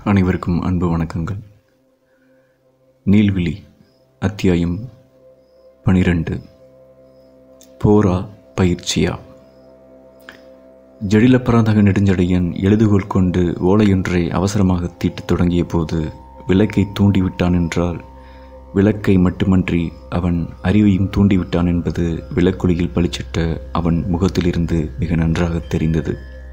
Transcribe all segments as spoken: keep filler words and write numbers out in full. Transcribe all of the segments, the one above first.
அனைவருக்கும் அன்பு வணக்கங்கள். நீள்விழி அத்தியாயம் பனிரெண்டு. போரா பயிற்சியா? ஜடில பராந்தக நெடுஞ்சடையன் எழுதுகோல் கொண்டு ஓலையொன்றை அவசரமாக தீட்டத் தொடங்கிய போது விளக்கை தூண்டிவிட்டான் என்றால் விளக்கை மட்டுமன்றி அவன் அறிவையும் தூண்டிவிட்டான் என்பது விளக்கொளியில் பளிச்சிட்ட அவன் முகத்திலிருந்து மிக நன்றாக தெரிந்தது.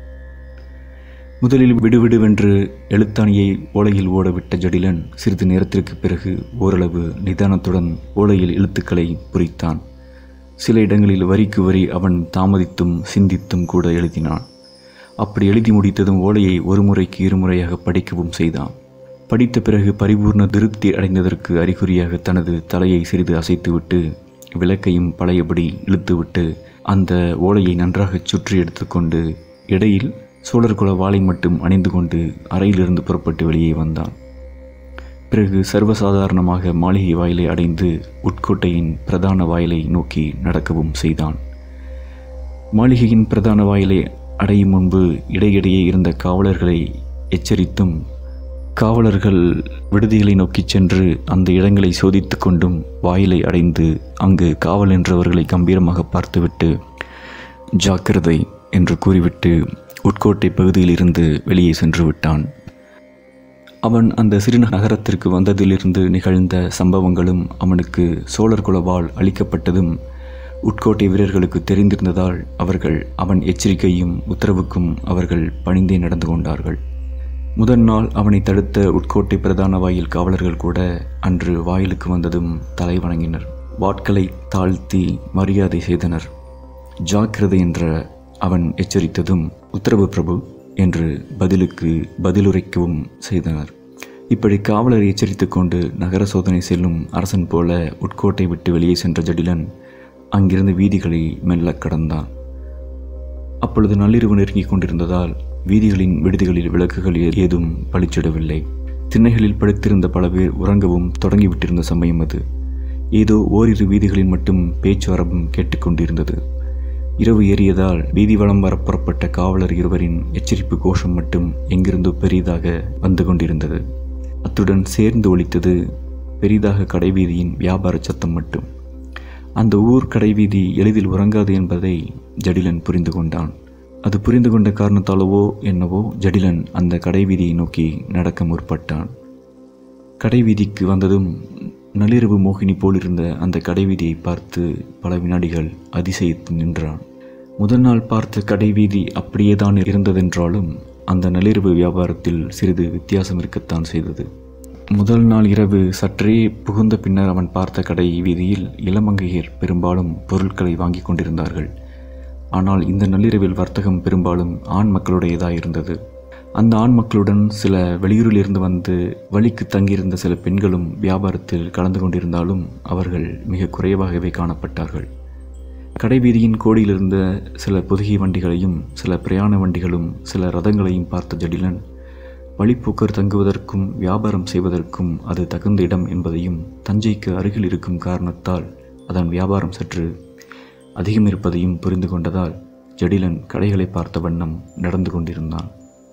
முதலில் விடுவிடுவென்று எழுத்தாணியை ஓலையில் ஓடவிட்ட ஜடிலன் சிறிது நேரத்திற்கு பிறகு ஓரளவு நிதானத்துடன் ஓலையில் எழுத்துக்களை புரித்தான். சில இடங்களில் வரிக்கு வரி அவன் தாமதித்தும் சிந்தித்தும் கூட எழுதினான். அப்படி எழுதி முடித்ததும் ஓலையை ஒரு முறைக்கு இருமுறையாக படிக்கவும் செய்தான். படித்த பிறகு பரிபூர்ண திருப்தி அடைந்ததற்கு அறிகுறியாக தனது தலையை சிறிது அசைத்துவிட்டு விளக்கையும் பழையபடி இழுத்துவிட்டு அந்த ஓலையை நன்றாக சுற்றி எடுத்துக்கொண்டு இடையில் சோழர்குல வாளை மட்டும் அணிந்து கொண்டு அறையிலிருந்து புறப்பட்டு வெளியே வந்தான். பிறகு சர்வசாதாரணமாக மாளிகை வாயிலை அடைந்து உட்கோட்டையின் பிரதான வாயிலை நோக்கி நடக்கவும் செய்தான். மாளிகையின் பிரதான வாயிலை அடையும் முன்பு இடையிடையே இருந்த காவலர்களை எச்சரித்தும் காவலர்கள் விடுதிகளை நோக்கி சென்று அந்த இடங்களை சோதித்து கொண்டும் வாயிலை அடைந்து அங்கு காவல் என்றவர்களை கம்பீரமாக பார்த்துவிட்டு ஜாக்கிரதை என்று கூறிவிட்டு உட்கோட்டை பகுதியில் இருந்து வெளியே சென்று விட்டான். அவன் அந்த சிறு நகரத்திற்கு வந்ததிலிருந்து நிகழ்ந்த சம்பவங்களும் அவனுக்கு சோழர்குல வாள் அளிக்கப்பட்டதும் உட்கோட்டை வீரர்களுக்கு தெரிந்திருந்ததால் அவர்கள் அவன் எச்சரிக்கையும் உத்தரவுக்கும் அவர்கள் பணிந்தே நடந்து கொண்டார்கள். முதல் நாள் அவனை தடுத்த உட்கோட்டை பிரதான வாயில் காவலர்கள் கூட அன்று வாயிலுக்கு வந்ததும் தலை வணங்கினர். வாட்களை தாழ்த்தி மரியாதை செய்தனர். ஜாக்கிரதை என்ற அவன் எச்சரித்ததும் உத்தரவு பிரபு என்று பதிலுக்கு பதிலுரைக்கவும் செய்தனர். இப்படி காவலரை எச்சரித்து கொண்டு நகர சோதனை செல்லும் அரசன் போல உட்கோட்டை விட்டு வெளியே சென்ற ஜடிலன் அங்கிருந்த வீதிகளை மெல்ல கடந்தான். அப்பொழுது நள்ளிரவு நெருங்கிக் கொண்டிருந்ததால் வீதிகளின் விடுதிகளில் விளக்குகள் ஏதும் பளிச்சிடவில்லை. திண்ணைகளில் படுத்திருந்த பல பேர் உறங்கவும் தொடங்கிவிட்டிருந்த சமயம் அது. ஏதோ ஓரிரு வீதிகளில் மட்டும் பேச்சு அரபம் கேட்டுக்கொண்டிருந்தது. இரவு ஏறியதால் வீதி வலம் வர புறப்பட்ட காவலர் இருவரின் எச்சரிப்பு கோஷம் மட்டும் எங்கிருந்தோ பெரிதாக வந்து கொண்டிருந்தது. அத்துடன் சேர்ந்து ஒலித்தது பெரிதாக கடைவீதியின் வியாபார சத்தம் மட்டும். அந்த ஊர் கடைவீதி எளிதில் உறங்காது என்பதை ஜடிலன் புரிந்து கொண்டான். அது புரிந்து கொண்ட காரணத்தாலவோ என்னவோ ஜடிலன் அந்த கடைவீதியை நோக்கி நடக்க முற்பட்டான். கடைவீதிக்கு வந்ததும் நள்ளிரவு மோகினி போலிருந்த அந்த கடைவீதியை பார்த்து பல வினாடிகள் அதிசயித்து நின்றான். முதல் நாள் பார்த்த கடைவீதி அப்படியே தான் இருந்ததென்றாலும் அந்த நள்ளிரவு வியாபாரத்தில் சிறிது வித்தியாசம் இருக்கத்தான் செய்தது. முதல் நாள் இரவு சற்றே புகுந்த பின்னர் அவன் பார்த்த கடை வீதியில் இளமங்கையர் பெரும்பாலும் பொருட்களை வாங்கி கொண்டிருந்தார்கள். ஆனால் இந்த நள்ளிரவில் வர்த்தகம் பெரும்பாலும் ஆண் மக்களுடையதாயிருந்தது. அந்த ஆண் மக்களுடன் சில வெளியூரிலிருந்து வந்து வழிக்கு தங்கியிருந்த சில பெண்களும் வியாபாரத்தில் கலந்து கொண்டிருந்தாலும் அவர்கள் மிக குறைவாகவே காணப்பட்டார்கள். கடைவீதியின் கோடியிலிருந்த சில பொதிகை வண்டிகளையும் சில பிரயாண வண்டிகளும் சில ரதங்களையும் பார்த்த ஜடிலன் வழிப்போக்கர் தங்குவதற்கும் வியாபாரம் செய்வதற்கும் அது தகுந்த இடம் என்பதையும் தஞ்சைக்கு அருகில் இருக்கும் காரணத்தால் அதன் வியாபாரம் சற்று அதிகம் இருப்பதையும் புரிந்து கொண்டதால் ஜடிலன் கடைகளை பார்த்த வண்ணம் நடந்து கொண்டிருந்தான்.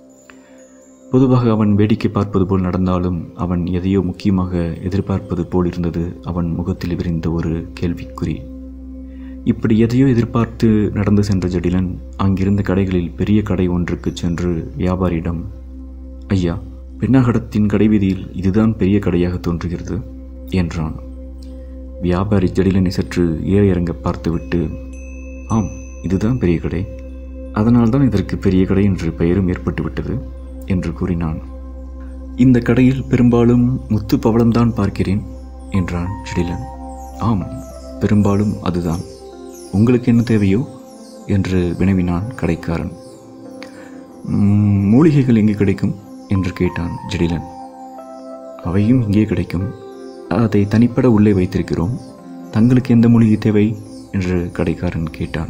பொதுவாக அவன் வேடிக்கை பார்ப்பது போல் நடந்தாலும் அவன் எதையோ முக்கியமாக எதிர்பார்ப்பது போல் இருந்தது அவன் முகத்தில் விரிந்த ஒரு கேள்விக்குறி. இப்படி எதையோ எதிர்பார்த்து நடந்து சென்ற ஜடிலன் அங்கிருந்த கடைகளில் பெரிய கடை ஒன்றுக்கு சென்று வியாபாரியிடம், ஐயா, பெண்ணாகடத்தின் கடைவீதியில் இதுதான் பெரிய கடையாக தோன்றுகிறது என்றான். வியாபாரி ஜடிலனை சற்று ஏற இறங்க பார்த்துவிட்டு, ஆம், இதுதான் பெரிய கடை, அதனால்தான் இதற்கு பெரிய கடை என்று பெயரும் ஏற்பட்டுவிட்டது என்று கூறினான். இந்த கடையில் பெரும்பாலும் முத்து பவளம்தான் பார்க்கிறேன் என்றான் ஜடிலன். ஆம், பெரும்பாலும் அதுதான். உங்களுக்கு என்ன தேவையோ என்று வினவினான் கடைக்காரன். மூலிகைகள் எங்கே கிடைக்கும் என்று கேட்டான் ஜடிலன். அவையும் இங்கே கிடைக்கும், அதை தனிப்பட உள்ளே வைத்திருக்கிறோம். தங்களுக்கு எந்த மூலிகை தேவை என்று கடைக்காரன் கேட்டான்.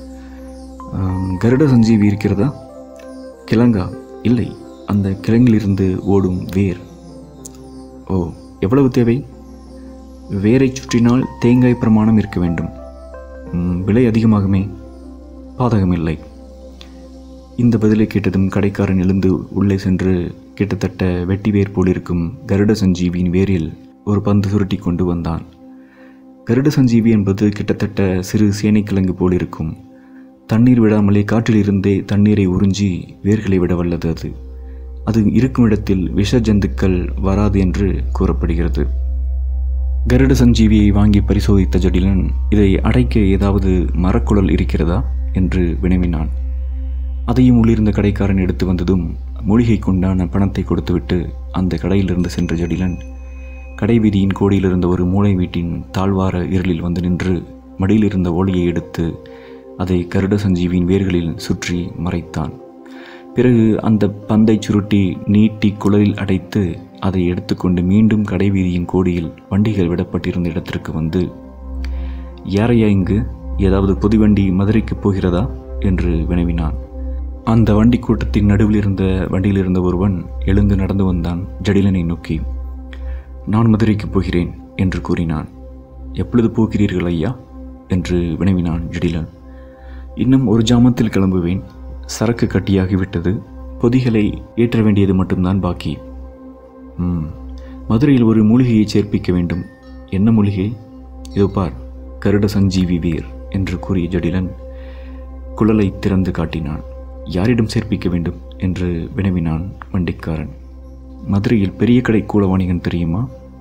கருட சஞ்சீவி இருக்கிறதா? கிழங்கா? இல்லை, அந்த கிழங்கிலிருந்து ஓடும் வேர். ஓ, எவ்வளவு தேவை? வேரை சுற்றினால் தேங்காய் பிரமாணம் இருக்க வேண்டும். விலை அதிகமாகுமே? பாதகமில்லை. இந்த பதிலை கேட்டதும் கடைக்காரன் எழுந்து உள்ளே சென்று கிட்டத்தட்ட வெட்டி வேர் போலிருக்கும் கருட சஞ்சீவியின் வேரில் ஒரு பந்து சுருட்டி கொண்டு வந்தான். கருட சஞ்சீவி என்பது கிட்டத்தட்ட சிறு சேனைக்கிழங்கு போலிருக்கும். தண்ணீர் விடாமலே காற்றிலிருந்தே தண்ணீரை உறிஞ்சி வேர்களை விட வல்லது. அது அது இருக்கும் இடத்தில் விஷ ஜந்துக்கள் வராது என்று கூறப்படுகிறது. கருட சஞ்சீவியை வாங்கி பரிசோதித்த ஜடிலன் இதை அடைக்க ஏதாவது மரக்குழல் இருக்கிறதா என்று வினவினான். அதையும் உள்ளிருந்த கடைக்காரன் எடுத்து வந்ததும் மூலிகை கொண்டான பணத்தை கொடுத்துவிட்டு அந்த கடையிலிருந்து சென்ற ஜடிலன் கடைவீதியின் கோடியில் இருந்த ஒரு மூளை வீட்டின் தாழ்வார இருளில் வந்து நின்று மடியில் இருந்த ஓலையை எடுத்து அதை கருட சஞ்சீவியின் வேர்களில் சுற்றி மறைத்தான். பிறகு அந்த பந்தை சுருட்டி நீட்டி குழலில் அடைத்து அதை எடுத்துக்கொண்டு மீண்டும் கடைவீதியின் கோடியில் வண்டிகள் விடப்பட்டிருந்த இடத்திற்கு வந்து, யாரையா இங்கு, ஏதாவது பொது வண்டி மதுரைக்கு போகிறதா என்று வினவினான். அந்த வண்டி கூட்டத்தின் நடுவில் இருந்த வண்டியில் இருந்த ஒருவன் எழுந்து நடந்து வந்தான். ஜடிலனை நோக்கி, நான் மதுரைக்கு போகிறேன் என்று கூறினான். எப்பொழுது போகிறீர்கள் ஐயா என்று வினவினான் ஜடிலன். இன்னும் ஒரு ஜாமத்தில் கிளம்புவேன். சரக்கு கட்டியாகிவிட்டது. பொதிகளை ஏற்ற வேண்டியது மட்டும்தான் பாக்கி. ம் மதுரையில் ஒரு மூலிகையை சேர்ப்பிக்க வேண்டும். என்ன மூலிகை? இதோ பார், கருட சஞ்சீவி வேர் என்று கூறிய ஜடிலன் குழலை திறந்து காட்டினான். யாரிடம் சேர்ப்பிக்க வேண்டும் என்று வினவினான் வண்டிக்காரன். மதுரையில் பெரிய கடை கூலவாணிகன் தெரியுமா?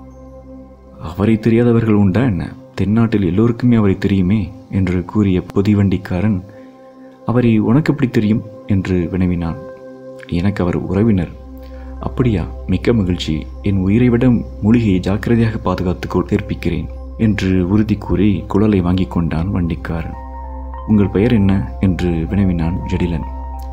அவரை தெரியாதவர்கள் உண்டா என்ன? தென்னாட்டில் எல்லோருக்குமே அவரை தெரியுமே என்று கூறிய பொதி வண்டிக்காரன், அவரை உனக்கு எப்படி தெரியும் என்று வினவினான். எனக்கு அவர் உறவினர். அப்படியா? மிக்க மகிழ்ச்சி. என் உயிரை விட மூலிகையை ஜாக்கிரதையாக பாதுகாத்து சேர்ப்பிக்கிறேன் என்று உறுதி கூறி குழலை வாங்கி கொண்டான் வண்டிக்காரன். உங்கள் பெயர் என்ன என்று வினவினான் ஜடிலன்.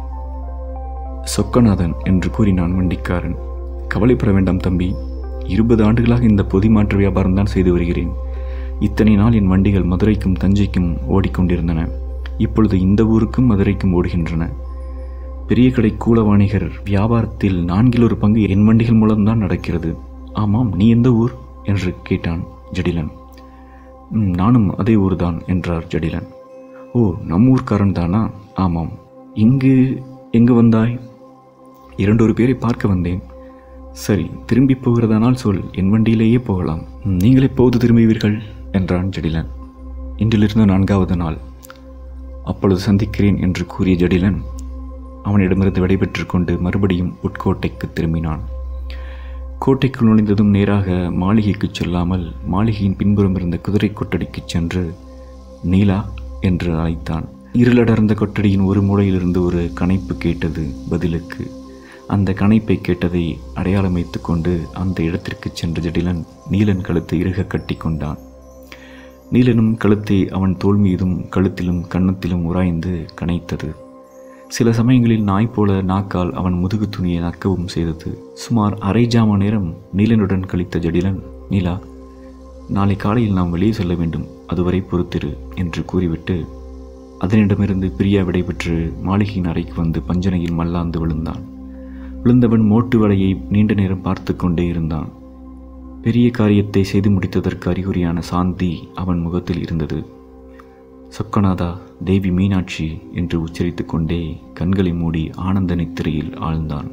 சொக்கநாதன் என்று கூறினான் வண்டிக்காரன். கவலைப்பட வேண்டாம் தம்பி, இருபது ஆண்டுகளாக இந்த பொதி மாற்று வியாபாரம் தான் செய்து வருகிறேன். இத்தனை நாள் என் வண்டிகள் மதுரைக்கும் தஞ்சைக்கும் ஓடிக்கொண்டிருந்தன. இப்பொழுது இந்த ஊருக்கும் மதுரைக்கும் ஓடுகின்றன. பெரிய கடை கூலவாணிகர் வியாபாரத்தில் நான்கில் ஒரு பங்கு என் வண்டிகள் மூலம்தான் நடக்கிறது. ஆமாம், நீ எந்த ஊர் என்று கேட்டான் ஜடிலன். நானும் அதே ஊர்தான் என்றார் ஜடிலன். ஓ, நம் ஊர்க்காரன் தானா? ஆமாம். இங்கு எங்கு வந்தாய்? இரண்டொரு பேரை பார்க்க வந்தேன். சரி, திரும்பி போகிறதானால் சொல், என் வண்டியிலேயே போகலாம். நீங்கள் எப்போது திரும்புவீர்கள் என்றான் ஜடிலன். இன்றிலிருந்து நான்காவது நாள். அப்பொழுது சந்திக்கிறேன் என்று கூறிய ஜடிலன் அவனிடமிருந்து விடைபெற்று கொண்டு மறுபடியும் உட்கோட்டைக்கு திரும்பினான். கோட்டைக்குள் நுழைந்ததும் நேராக மாளிகைக்கு செல்லாமல் மாளிகையின் பின்புறம் இருந்த குதிரை கொட்டடிக்கு சென்று நீலா என்று அழைத்தான். இருளடர்ந்த கொட்டடியின் ஒரு மூலையிலிருந்து ஒரு கனைப்பு கேட்டது பதிலுக்கு. அந்த கனைப்பை கேட்டதை அடையாளம் வைத்து கொண்டு அந்த இடத்திற்கு சென்ற ஜடிலன் நீலன் கழுத்தை இறுக கட்டி கொண்டான். நீலனும் கழுத்தை அவன் தோள் மீதும் கழுத்திலும் கன்னத்திலும் உராய்ந்து கனைத்தது. சில சமயங்களில் நாய் போல நாக்கால் அவன் முதுகு துணியை நக்கவும் செய்தது. சுமார் அரை ஜாம நேரம் நீலனுடன் கழித்த ஜடிலன், நீலா, நாளை காலையில் நாம் வெளியே செல்ல வேண்டும், அதுவரை பொறுத்திரு என்று கூறிவிட்டு அதனிடமிருந்து பிரியா விடைபெற்று மாளிகையின் அறைக்கு வந்து பஞ்சனையில் மல்லாந்து விழுந்தான். விழுந்தவன் மோட்டு வலையை நீண்ட நேரம் பார்த்து கொண்டே இருந்தான். பெரிய காரியத்தை செய்து முடித்ததற்கு அறிகுறியான சாந்தி அவன் முகத்தில் இருந்தது. சொக்கநாதா, தேவி மீனாட்சி என்று உச்சரித்து கொண்டே கண்களை மூடி ஆனந்த நித்திரையில் ஆழ்ந்தான்.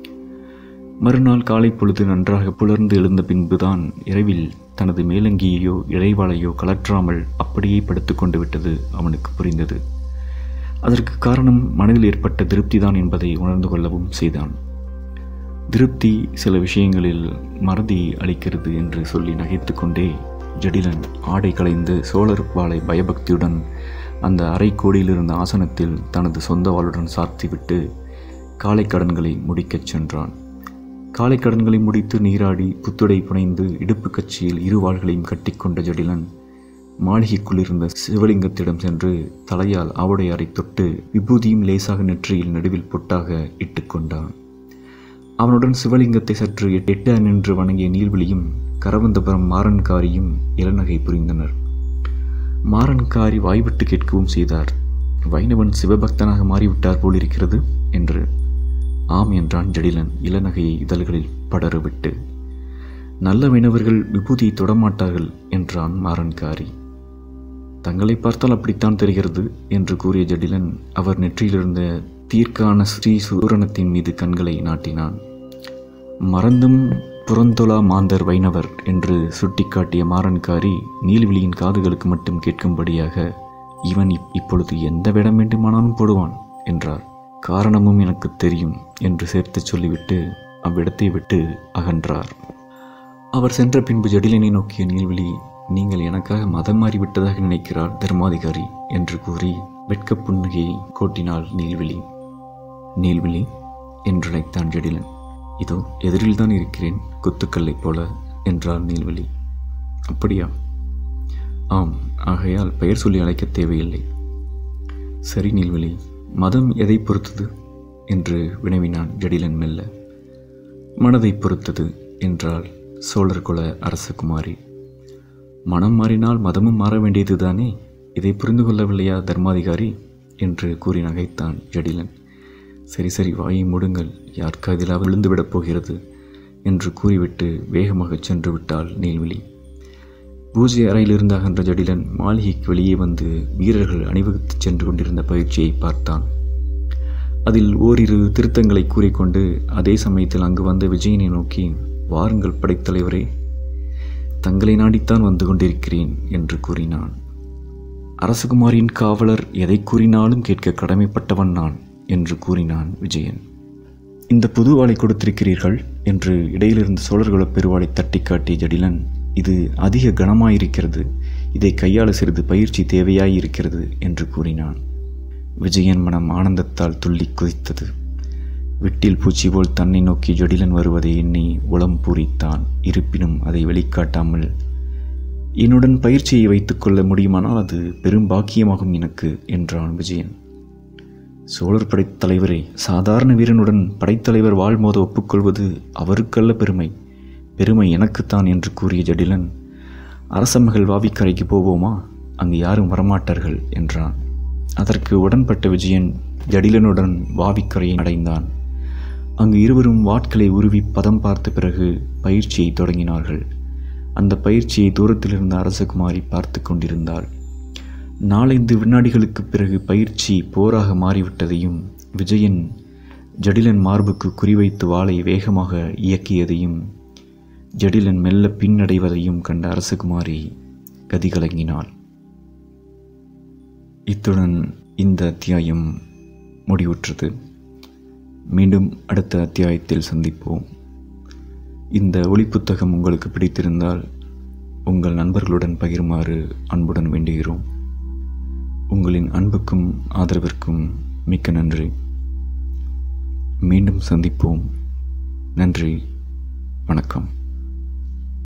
மறுநாள் காலை பொழுது நன்றாக புலர்ந்து எழுந்த பின்புதான் இரவில் தனது மேலங்கியையோ இழைவாளையோ கலற்றாமல் அப்படியே படுத்து கொண்டு விட்டது அவனுக்கு புரிந்தது. அதற்கு காரணம் மனதில் ஏற்பட்ட திருப்திதான் என்பதை உணர்ந்து கொள்ளவும் செய்தான். திருப்தி சில விஷயங்களில் மறதி அளிக்கிறது என்று சொல்லி நகைத்து கொண்டே ஜடிலன் ஆடை களைந்து சோழர் வாளை பயபக்தியுடன் அந்த அரை கோடியில் இருந்த ஆசனத்தில் தனது சொந்த வாளுடன் சார்த்திவிட்டு காலை கடன்களை முடிக்கச் சென்றான். காலை கடன்களை முடித்து நீராடி புத்துடை புனைந்து இடுப்பு கட்சியில் இரு வாள்களையும் கட்டிக்கொண்ட ஜடிலன் மாளிகைக்குள் இருந்த சிவலிங்கத்திடம் சென்று தலையால் ஆவுடையாரை தொட்டு விபூதியும் லேசாக நெற்றியில் நடுவில் பொட்டாக இட்டுக்கொண்டான். அவனுடன் சிவலிங்கத்தை சற்று எட்ட நின்று வணங்கிய நீள்விழியும் கரவந்தபுரம் மாறன்காரியும் இளநகை புரிந்தனர். மாறன்காரி வாய்விட்டு கேட்கவும் செய்தார். வைணவன் சிவபக்தனாக மாறிவிட்டார் போலிருக்கிறது என்று. ஆம் என்றான் ஜடிலன் இளநகையை இதழ்களில் படரவிட்டு. நல்ல வைணவர்கள் விபூதியை தொடமாட்டார்கள் என்றான் மாறன்காரி. தங்களை பார்த்தால் அப்படித்தான் தெரிகிறது என்று கூறிய ஜடிலன் அவர் நெற்றியிலிருந்த தீர்க்கான ஸ்ரீ சூரணத்தின் மீது கண்களை நாட்டினான். மறந்தும் புறந்தொலா மாந்தர் வைணவர் என்று சுட்டிக்காட்டிய மாறன்காரி நீல்விழியின் காதுகளுக்கு மட்டும் கேட்கும்படியாக, இவன் இப்பொழுது எந்த வேடம் வேண்டுமானாலும் போடுவான் என்றார். காரணமும் எனக்கு தெரியும் என்று சேர்த்து சொல்லிவிட்டு அவ்விடத்தை விட்டு அகன்றார். அவர் சென்ற பின்பு ஜடிலனை நோக்கிய நீல்விழி, நீங்கள் எனக்காக மதம் மாறிவிட்டதாக நினைக்கிறார் தர்மாதிகாரி என்று கூறி வெட்க புன்னகையை கோட்டினாள் நீல்விழி. நீல்விழி என்றழைத்தான் ஜடிலன். இதோ எதிரில்தான் இருக்கிறேன், குத்துக்கல்லை போல என்றாள் நீல்விழி. அப்படியா? ஆம், ஆகையால் பெயர் சொல்லி அழைக்க தேவையில்லை. சரி நீல்விழி, மதம் எதை பொறுத்தது என்று வினவினான் ஜடிலன் மெல்ல. மனதை பொறுத்தது என்றாள் சோழர் குல அரசகுமாரி. மனம் மாறினால் மதமும் மாற வேண்டியதுதானே, இதை புரிந்து கொள்ளவில்லையா தர்மாதிகாரி என்று கூறி நகைத்தான் ஜடிலன். சரி சரி, வாயை மூடுங்கள், யாருக்கு அதிலாக விழுந்துவிடப் போகிறது என்று கூறிவிட்டு வேகமாக சென்று விட்டாள் நீல்விழி. பூஜை அறையிலிருந்து அகன்ற ஜடிலன் மாளிகைக்கு வெளியே வந்து வீரர்கள் அணிவகுத்து சென்று கொண்டிருந்த பயிற்சியை பார்த்தான். அதில் ஓரிரு திருத்தங்களை கூறிக்கொண்டு அதே சமயத்தில் அங்கு வந்த விஜயனை நோக்கி, வாருங்கள் படைத்தலைவரே, தங்களை நாடித்தான் வந்து கொண்டிருக்கிறேன் என்று கூறினான். அரசகுமாரியின் காவலர் எதை கூறினாலும் கேட்க கடமைப்பட்டவன் நான் என்று கூறினான் விஜயன். இந்த புது வாளை கொடுத்திருக்கிறீர்கள் என்று இடையிலிருந்து சோழர்குல பெருவாளை தட்டி காட்டிய ஜடிலன், இது அதிக கனமாயிருக்கிறது, இதை கையாள சிறிது பயிற்சி தேவையாயிருக்கிறது என்று கூறினான். விஜயன் மனம் ஆனந்தத்தால் துள்ளி குதித்தது. விட்டில் பூச்சி போல் தன்னை நோக்கி ஜடிலன் வருவதை எண்ணி உளம் பூரித்தான். இருப்பினும் அதை வெளிக்காட்டாமல், என்னுடன் பயிற்சியை வைத்துக்கொள்ள முடியுமானால் அது பெரும் பாக்கியமாகும் எனக்கு என்றான் விஜயன். சோழர் படைத்தலைவரே, சாதாரண வீரனுடன் படைத்தலைவர் வாழ் மோத ஒப்புக்கொள்வது அவருக்கல்ல பெருமை, பெருமை எனக்குத்தான் என்று கூறிய ஜடிலன், அரசமகள் வாவிக்கரைக்கு போவோமா, அங்கு யாரும் வரமாட்டார்கள் என்றான். அதற்கு உடன்பட்ட விஜயன் ஜடிலனுடன் வாவிக்கரையை அடைந்தான். அங்கு இருவரும் வாட்களை உருவி பதம் பார்த்த பிறகு பயிற்சியை தொடங்கினார்கள். அந்த பயிற்சியை தூரத்தில் இருந்த அரசகுமாரி பார்த்து கொண்டிருந்தாள். நாலைந்து வினாடிகளுக்கு பிறகு பயிற்சி போராக மாறிவிட்டதையும் விஜயன் ஜடிலன் மார்புக்கு குறிவைத்து வாளை வேகமாக இயக்கியதையும் ஜடிலன் மெல்ல பின்னடைவதையும் கண்ட அரசகுமாரி கதிகலங்கினாள். இத்துடன் இந்த அத்தியாயம் முடிவுற்றது. மீண்டும் அடுத்த அத்தியாயத்தில் சந்திப்போம். இந்த ஒலிப்புத்தகம் உங்களுக்கு பிடித்திருந்தால் உங்கள் நண்பர்களுடன் பகிருமாறு அன்புடன் வேண்டுகிறோம். உங்களின் அன்புக்கும் ஆதரவிற்கும் மிக்க நன்றி. மீண்டும் சந்திப்போம். நன்றி, வணக்கம்.